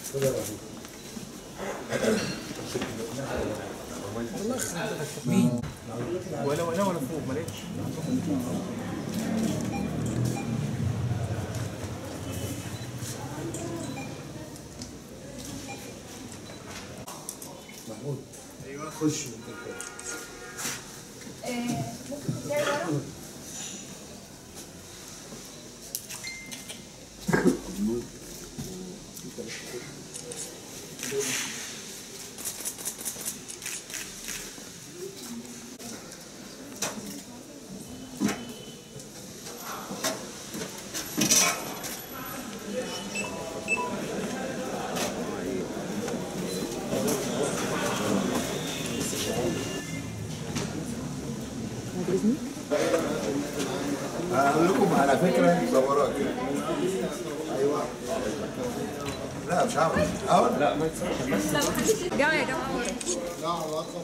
مين؟ ولا فوق ما لقيتش. محمود ايوه خش ممكن تلاقي ورا؟ هقول لكم على فكره صورات. ايوه لا مش عارف لا ما لا جماعة يا جماعة ورا. لا علاقه